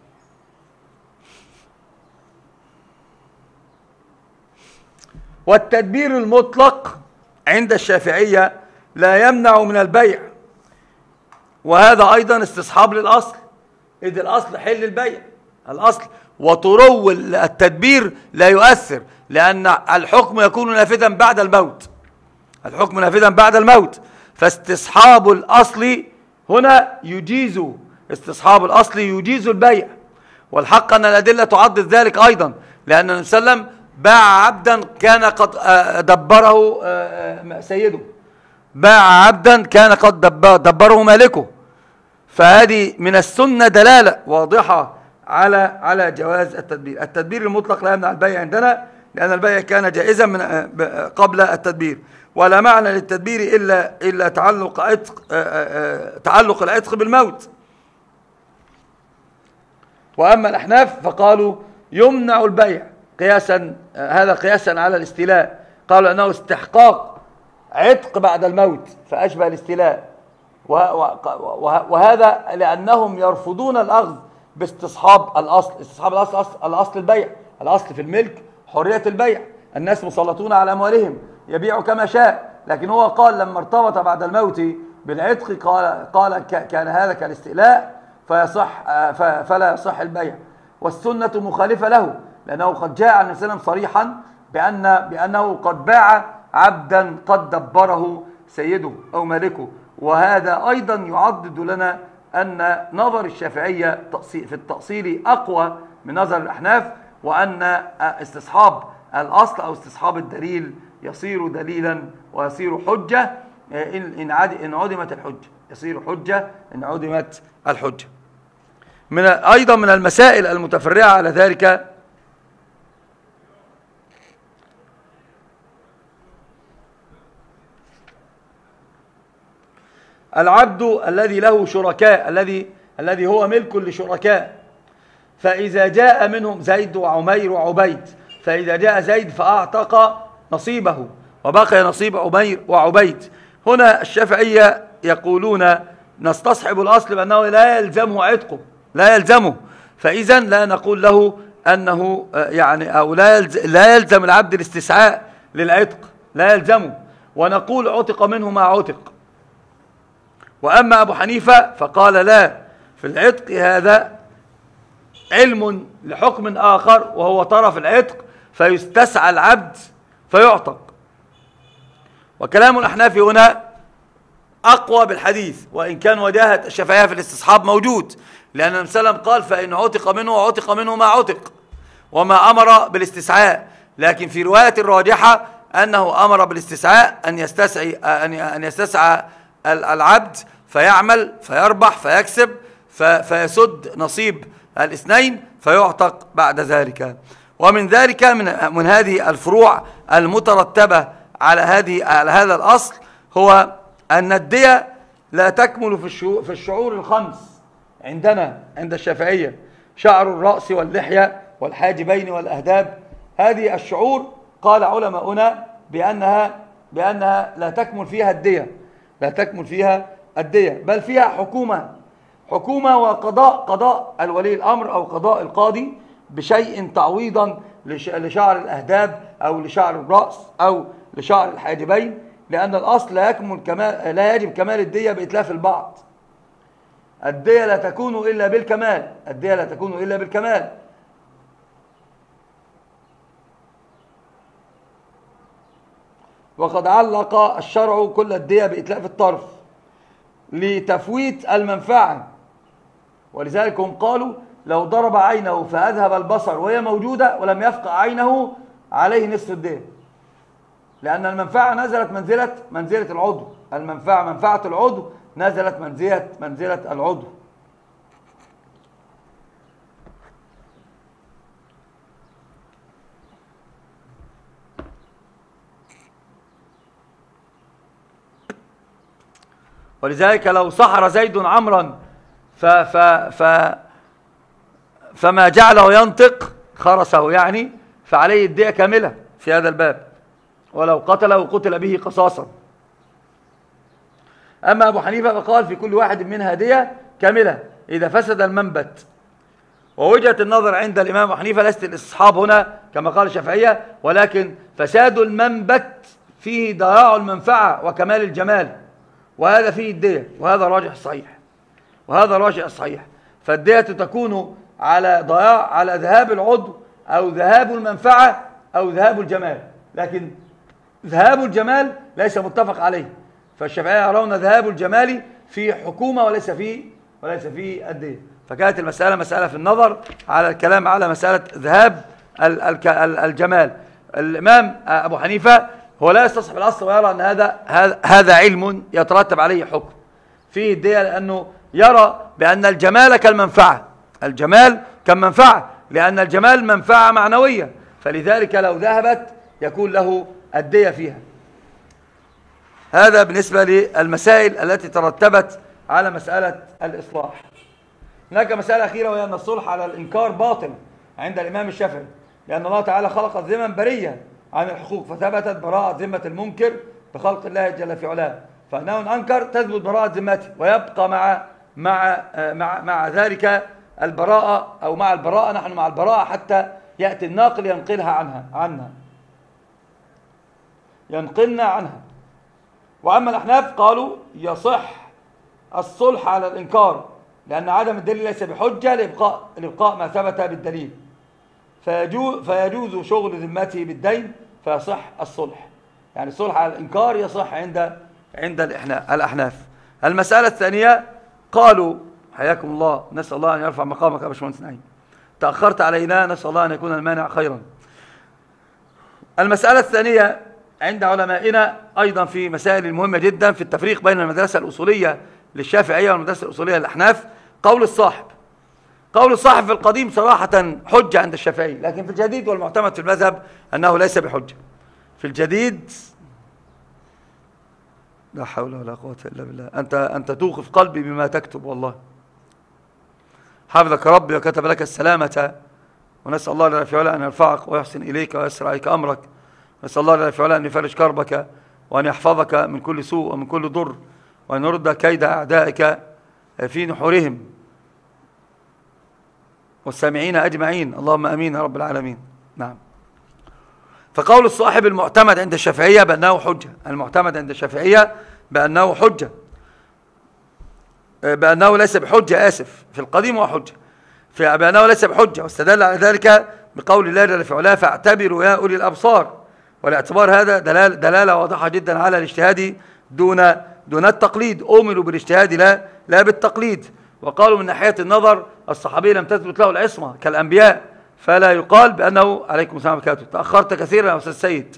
والتدبير المطلق عند الشافعية لا يمنع من البيع، وهذا أيضا استصحاب للأصل، إذ الأصل حل البيع الأصل، وطرو التدبير لا يؤثر لأن الحكم يكون نافذا بعد الموت، الحكم نافذا بعد الموت، فاستصحاب الأصل هنا يجيز استصحاب الأصل يجيز البيع. والحق أن الأدلة تعضد ذلك أيضا، لأن النبي صلى الله عليه وسلم باع عبدا كان قد دبره سيده، باع عبدا كان قد دبره مالكه، فهذه من السنة دلالة واضحة على على جواز التدبير. التدبير المطلق لا يمنع البيع عندنا، لأن البيع كان جائزا من قبل التدبير، ولا معنى للتدبير إلا إلا تعلق عتق تعلق العتق بالموت. وأما الأحناف فقالوا يمنع البيع قياسا، هذا قياسا على الاستيلاء، قالوا أنه استحقاق عتق بعد الموت فأشبه الاستيلاء، وهذا لأنهم يرفضون الأخذ باستصحاب الأصل. استصحاب الأصل أصل, الأصل البيع، الأصل في الملك حرية البيع، الناس مسلطون على أموالهم يبيع كما شاء، لكن هو قال لما ارتبط بعد الموت بالعتق قال, قال كان هذا كالاستيلاء فيصح فلا يصح البيع، والسنة مخالفة له، لأنه قد جاء عن النبي صلى الله عليه وسلم صريحا بأن بأنه قد باع عبدا قد دبره سيده أو مالكه. وهذا أيضا يعضد لنا أن نظر الشافعية في التأصيل أقوى من نظر الأحناف، وأن استصحاب الأصل أو استصحاب الدليل يصير دليلا ويصير حجة إن عدمت الحجة، يصير حجة إن عدمت الحجة. من أيضا من المسائل المتفرعة على ذلك العبد الذي له شركاء، الذي الذي هو ملك لشركاء، فإذا جاء منهم زيد وعمير وعبيد، فإذا جاء زيد فأعتق نصيبه وبقي نصيب عمير وعبيد، هنا الشافعية يقولون نستصحب الأصل بأنه لا يلزمه عتقه، لا يلزمه، فإذا لا نقول له أنه يعني أو لا يلزم, لا يلزم العبد الاستسعاء للعتق، لا يلزمه، ونقول عتق منه ما عتق، وأما أبو حنيفة فقال لا، في العتق هذا علم لحكم آخر وهو طرف العتق، فيستسعى العبد فيعتق. وكلام الأحناف هنا أقوى بالحديث، وإن كان وجاهة الشافعية في الاستصحاب موجود، لأن النبي صلى الله عليه وسلم قال فإن عتق منه عتق منه ما عتق، وما أمر بالاستسعاء. لكن في رواية الراجحة أنه أمر بالاستسعاء، أن يستسعي أن يستسعى العبد فيعمل فيربح فيكسب فيسد نصيب الاثنين فيعتق بعد ذلك. ومن ذلك من, من هذه الفروع المترتبة على هذه على هذا الأصل هو أن الدية لا تكمل في الشعور الخمس عندنا عند الشافعية: شعر الرأس واللحية والحاجبين والأهداب. هذه الشعور قال علماؤنا بأنها بأنها لا تكمل فيها الدية، لا تكمل فيها الدية، بل فيها حكومة حكومة وقضاء، قضاء الولي الأمر أو قضاء القاضي بشيء تعويضا لشعر الأهداب أو لشعر الرأس أو لشعر الحاجبين، لأن الأصل لا يكمل كمال لا يجب كمال الدية بإتلاف البعض. الدية لا تكون إلا بالكمال، الدية لا تكون إلا بالكمال. وقد علق الشرع كل الدية بإتلاف الطرف لتفويت المنفعة، ولذلك هم قالوا لو ضرب عينه فأذهب البصر وهي موجودة ولم يفقع عينه عليه نصف الدية، لأن المنفعة نزلت منزلة منزلة العضو، المنفعة منفعة العضو نزلت منزلة منزلة العضو. ولذلك لو سحر زيد عمرا ف ف ف فما جعله ينطق خرسه يعني، فعليه الدية كاملة في هذا الباب، ولو قتله قتل به قصاصا. أما أبو حنيفة فقال في كل واحد منها دية كاملة إذا فسد المنبت. ووجهة النظر عند الإمام أبو حنيفة ليست الاستصحاب هنا كما قال الشافعية، ولكن فساد المنبت فيه ضياع المنفعة وكمال الجمال، وهذا فيه الدية، وهذا راجح الصحيح، وهذا راجح الصحيح. فالدية تكون على ضياع على ذهاب العضو أو ذهاب المنفعة أو ذهاب الجمال، لكن ذهاب الجمال ليس متفق عليه، فالشافعية يرون ذهاب الجمال في حكومة وليس في وليس في الدية. فكانت المسألة مسألة في النظر على الكلام على مسألة ذهاب الجمال. الإمام أبو حنيفة هو لا يستصحب الأصل ويرى أن هذا هذا علم يترتب عليه حكم فيه الدية، لأنه يرى بأن الجمال كالمنفعة، الجمال كالمنفعة، لأن الجمال منفعة معنوية، فلذلك لو ذهبت يكون له الدية فيها. هذا بالنسبة للمسائل التي ترتبت على مسألة الإصلاح. هناك مسألة أخيرة، وهي أن الصلح على الإنكار باطل عند الإمام الشافعي، لأن الله تعالى خلق الذمم برية عن الحقوق، فثبتت براءة ذمة المنكر بخلق الله جل في علاه، فإنه أنكر تثبت براءة ذمته، ويبقى مع مع مع مع ذلك البراءة، أو مع البراءة نحن مع البراءة حتى يأتي الناقل ينقلها عنها عنها ينقلنا عنها. وأما الأحناف قالوا يصح الصلح على الإنكار، لأن عدم الدليل ليس بحجة لإبقاء لإبقاء ما ثبت بالدليل، فيجوز فيجوز شغل ذمته بالدين فيصح الصلح، يعني الصلح على الإنكار يصح عند عند الأحناف. المسألة الثانية قالوا حياكم الله، نسأل الله أن يرفع مقامك يا باشمهندس نعيم، تأخرت علينا، نسأل الله أن يكون المانع خيرا. المسألة الثانية عند علمائنا أيضا في مسائل مهمة جدا في التفريق بين المدرسة الأصولية للشافعية والمدرسة الأصولية للأحناف، قول الصاحب. قول الصاحب في القديم صراحة حجة عند الشافعي، لكن في الجديد والمعتمد في المذهب أنه ليس بحجة. في الجديد لا حول ولا قوة إلا بالله، أنت أنت توقف قلبي بما تكتب، والله حفظك ربي وكتب لك السلامة، ونسأل الله جل في علاه أن يرفعك ويحسن إليك ويسر عليك أمرك، نسأل الله جل في علاه أن يفرج كربك وأن يحفظك من كل سوء ومن كل ضر، وأن يرد كيد أعدائك في نحورهم والسامعين أجمعين، اللهم أمين يا رب العالمين. نعم. فقول الصاحب المعتمد عند الشافعية بأنه حجة، المعتمد عند الشافعية بأنه حجة. بأنه ليس بحجة، آسف، في القديم هو حجة، في بأنه ليس بحجة، واستدل على ذلك بقول الله جل في علاه فاعتبروا يا أولي الأبصار. والاعتبار هذا دلالة, دلالة واضحة جدا على الاجتهاد دون دون التقليد. أمروا بالاجتهاد لا لا بالتقليد. وقالوا من ناحية النظر الصحابي لم تثبت له العصمة كالأنبياء، فلا يقال بأنه عليكم السلام عليكم تأخرت كثيرا يا أستاذ سيد.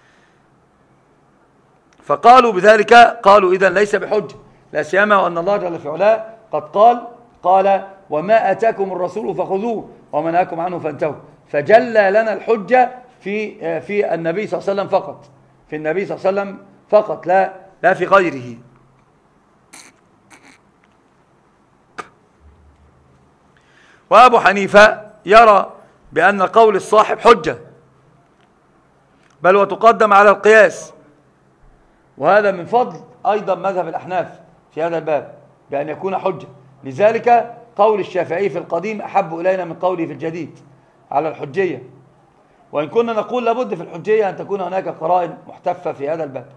فقالوا بذلك، قالوا إذن ليس بحجة، لا سيما وأن الله جل في علاه قد قال قال وما أتاكم الرسول فخذوه وما نهاكم عنه فانتهوا. فجلى لنا الحجة في في النبي صلى الله عليه وسلم فقط، في النبي صلى الله عليه وسلم فقط، لا لا في غيره. وأبو حنيفة يرى بأن قول الصاحب حجة، بل وتقدم على القياس، وهذا من فضل أيضا مذهب الأحناف في هذا الباب بأن يكون حجة. لذلك قول الشافعي في القديم أحب إلينا من قوله في الجديد على الحجية، وإن كنا نقول لابد في الحجية أن تكون هناك قرائن محتفة في هذا الباب.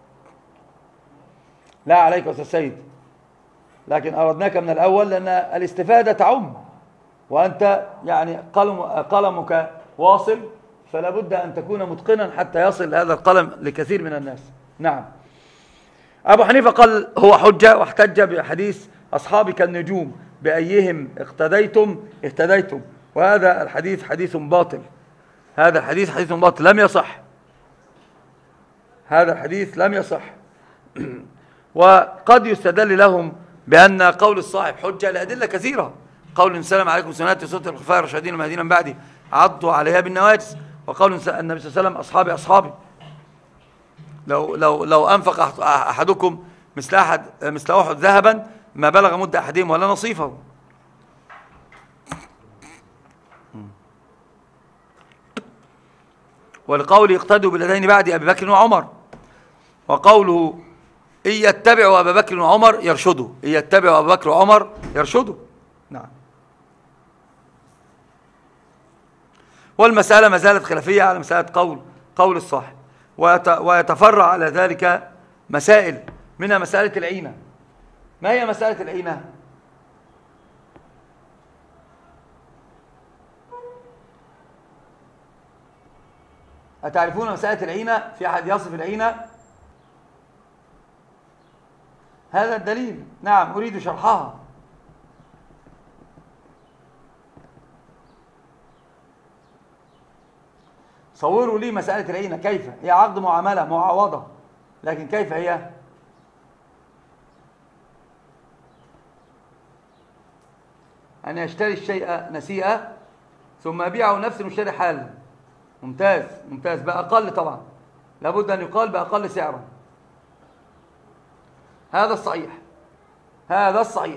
لا عليك أستاذ سيد، لكن أردناك من الأول لأن الاستفادة تعم، وأنت يعني قلم قلمك واصل، فلا بد أن تكون متقنا حتى يصل هذا القلم لكثير من الناس. نعم. أبو حنيفة قال هو حجة، واحتج بحديث أصحابي كالنجوم بأيهم اقتديتم اهتديتم، وهذا الحديث حديث باطل، هذا الحديث حديث باطل لم يصح، هذا الحديث لم يصح. وقد يستدل لهم بأن قول الصاحب حجة لأدلة كثيرة. قول النبي صلى الله عليه وسلم عليكم سنتي سنة الخلفاء الراشدين المهديين من بعدي عضوا عليها بالنواجذ، وقول النبي صلى الله عليه وسلم أصحابي أصحابي. لو لو لو أنفق أحدكم مثل أحد مثل أحد ذهبا ما بلغ مد أحدهم ولا نصيفه. ولقوله اقتدوا بالذين بعد أبي بكر وعمر، وقوله إن يتبعوا أبا بكر وعمر يرشدوا، إن يتبعوا أبا بكر وعمر يرشدوا. نعم. والمسألة ما زالت خلافية على مسألة قول قول الصاحب، ويتفرع على ذلك مسائل، منها مسألة العينة. ما هي مسألة العينة؟ أتعرفون مسألة العينة؟ في أحد يصف العينة؟ هذا الدليل. نعم أريد شرحها. صوروا لي مسألة العينة كيف هي؟ عقد معاملة معاوضة، لكن كيف هي؟ أن يشتري الشيء نسيئة ثم يبيعه نفس المشتري حالا. ممتاز ممتاز، بأقل طبعا، لابد أن يقال بأقل سعرا. هذا الصحيح، هذا الصحيح.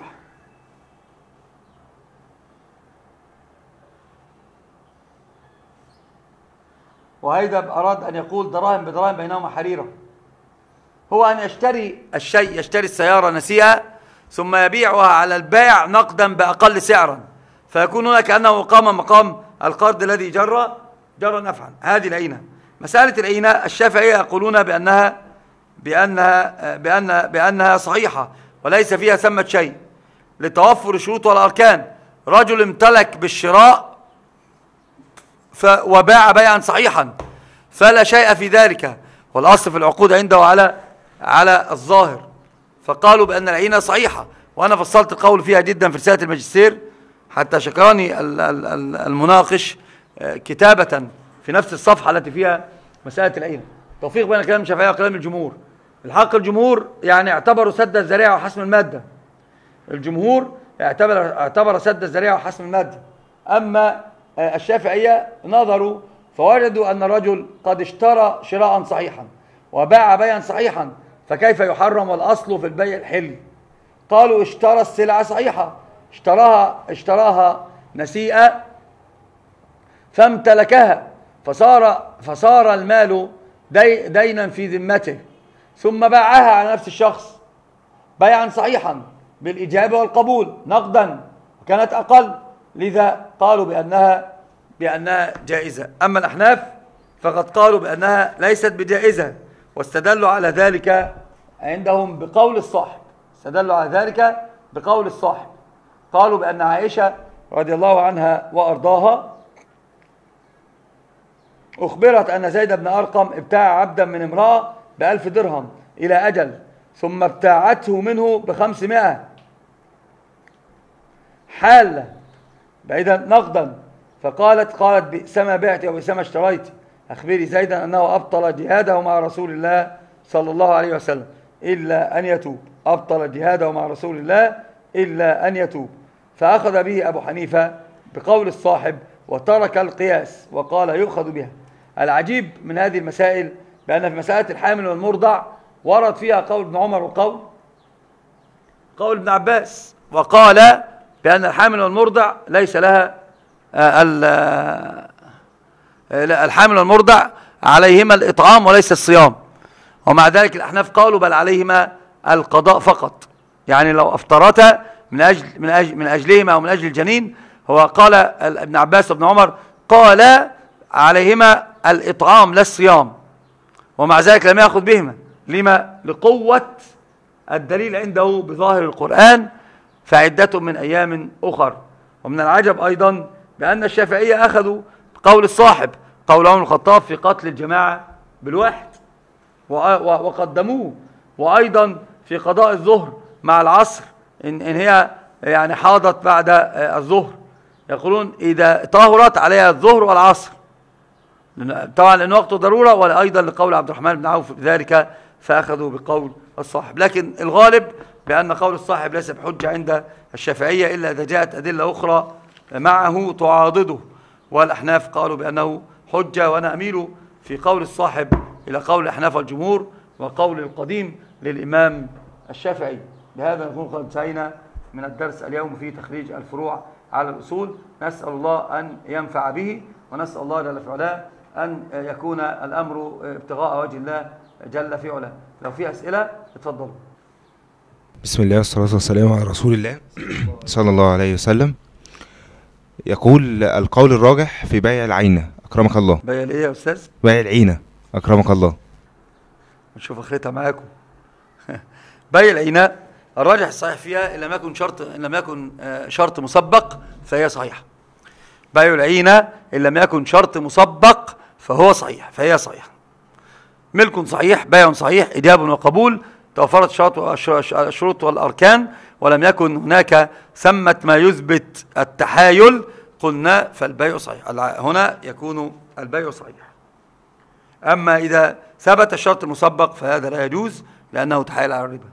وهيدا أراد أن يقول دراهم بدراهم بينهما حريرة. هو أن يشتري الشيء، يشتري السيارة نسيئة ثم يبيعها على البائع نقدا بأقل سعرا، فيكون هنا كأنه قام مقام القرض الذي جرى جرى نفعا. هذه العينة. مسألة العينة الشافعية يقولون بأنها بأنها بأن بأنها صحيحة وليس فيها ثمة شيء لتوفر الشروط والأركان. رجل امتلك بالشراء وباع بيعا صحيحا فلا شيء في ذلك، والأصل في العقود عنده على على الظاهر، فقالوا بأن العينة صحيحة. وأنا فصلت القول فيها جدا في رسالة الماجستير، حتى شكرني المناقش كتابة في نفس الصفحة التي فيها مسألة العينة. توفيق بين كلام الشافعية وكلام الجمهور. الحق الجمهور يعني اعتبروا سد الذريعة وحسم المادة، الجمهور اعتبر اعتبر سد الذريعة وحسم المادة. أما الشافعية نظروا فوجدوا أن الرجل قد اشترى شراء صحيحا وباع بيعا صحيحا، فكيف يحرم والأصل في البيع الحل؟ قالوا اشترى السلعة صحيحة، اشتراها اشتراها نسيئة فامتلكها، فصار فصار المال دي دينا في ذمته، ثم باعها على نفس الشخص بيعا صحيحا بالإجابة والقبول نقدا وكانت أقل، لذا قالوا بأنها بأنها جائزة. أما الأحناف فقد قالوا بأنها ليست بجائزة، واستدلوا على ذلك عندهم بقول الصاحب، استدلوا على ذلك بقول الصاحب. قالوا بأن عائشة رضي الله عنها وأرضاها أخبرت أن زيد بن أرقم ابتاع عبدا من امرأة بألف درهم إلى أجل، ثم ابتاعته منه بخمسمائة حالة بعيدا نقدا، فقالت قالت بئس ما بعت وبئس ما اشتريت، أخبري زيدا أنه أبطل جهاده مع رسول الله صلى الله عليه وسلم إلا أن يتوب، أبطل جهاده مع رسول الله إلا أن يتوب. فأخذ به أبو حنيفة بقول الصاحب وترك القياس وقال يؤخذ بها. العجيب من هذه المسائل بأن في مسألة الحامل والمرضع ورد فيها قول ابن عمر وقول قول ابن عباس، وقال بأن الحامل والمرضع ليس لها الحامل والمرضع عليهما الإطعام وليس الصيام، ومع ذلك الأحناف قالوا بل عليهما القضاء فقط. يعني لو أفطرتا من أجل من أجل من أجلهما أو من أجل الجنين، هو قال ابن عباس وابن عمر قال عليهما الإطعام لا الصيام، ومع ذلك لم يأخذ بهما. لما؟ لقوة الدليل عنده بظاهر القرآن فعدة من أيام أخر. ومن العجب أيضا بأن الشافعية أخذوا قول الصاحب قول عمر الخطاب في قتل الجماعة بالواحد وقدموه، وأيضا في قضاء الظهر مع العصر إن, إن هي يعني حاضت بعد الظهر، يقولون إذا طهرت عليها الظهر والعصر، طبعا لأنه وقت ضرورة، وأيضا لقول عبد الرحمن بن عوف ذلك فأخذوا بقول الصاحب. لكن الغالب بأن قول الصاحب ليس بحجة عند الشافعية إلا إذا جاءت أدلة أخرى معه تعاضده، والأحناف قالوا بأنه حجة، وأنا أميل في قول الصاحب إلى قول الأحناف والجمهور وقول القديم للإمام الشافعي. بهذا نكون قد انتهينا من الدرس اليوم في تخريج الفروع على الأصول. نسأل الله أن ينفع به، ونسأل الله جل في علاه أن يكون الأمر ابتغاء وجه الله جل في علاه. لو في أسئلة اتفضلوا. بسم الله والصلاة والسلام على رسول الله صلى الله عليه وسلم. يقول القول الراجح في بيع العينة أكرمك الله. بيع الإيه يا أستاذ؟ بيع العينة أكرمك الله. نشوف آخرتها معاكم. بيع العينة الراجح الصحيح فيها إن لم يكن شرط إن لم يكن شرط مسبق فهي صحيحة. بيع العينة إن لم يكن شرط مسبق فهو صحيح فهي صحيحة. ملك صحيح، بيع صحيح، إجاب وقبول، توفرت الشروط والأركان، ولم يكن هناك ثمة ما يثبت التحايل، قلنا فالبيع صحيح. هنا يكون البيع صحيح. أما إذا ثبت الشرط المسبق فهذا لا يجوز لأنه تحايل على الربا.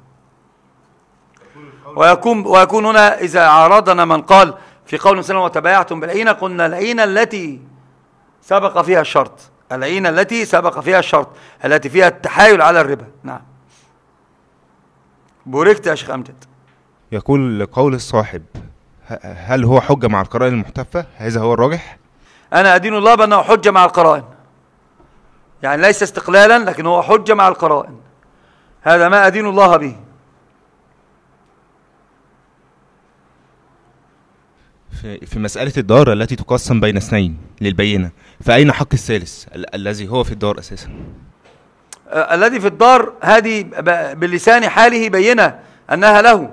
ويكون, ويكون هنا إذا عارضنا من قال في قول سلم وتبايعتم بالعينة، قلنا العينة التي سبق فيها الشرط، العينة التي سبق فيها الشرط التي فيها التحايل على الربا. نعم. بوركت يا شيخ أمجد. يقول قول الصاحب هل هو حجة مع القرائن المحتفة؟ هذا هو الراجح. أنا أدين الله بأنه حجة مع القرائن، يعني ليس استقلالا لكن هو حجة مع القرائن، هذا ما أدين الله به. في في مسألة الدار التي تقسم بين اثنين للبينة، فأين حق الثالث ال الذي هو في الدار أساسا؟ آه الذي في الدار هذه باللسان حاله بينة أنها له،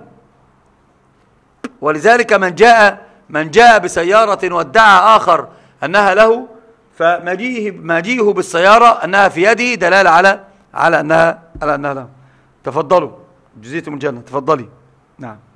ولذلك من جاء من جاء بسيارة وادعى آخر أنها له، فمجيئه مجيئه بالسيارة أنها في يده دلالة على على أنها على أنها له. تفضلوا جزيتم الجنة، تفضلي. نعم.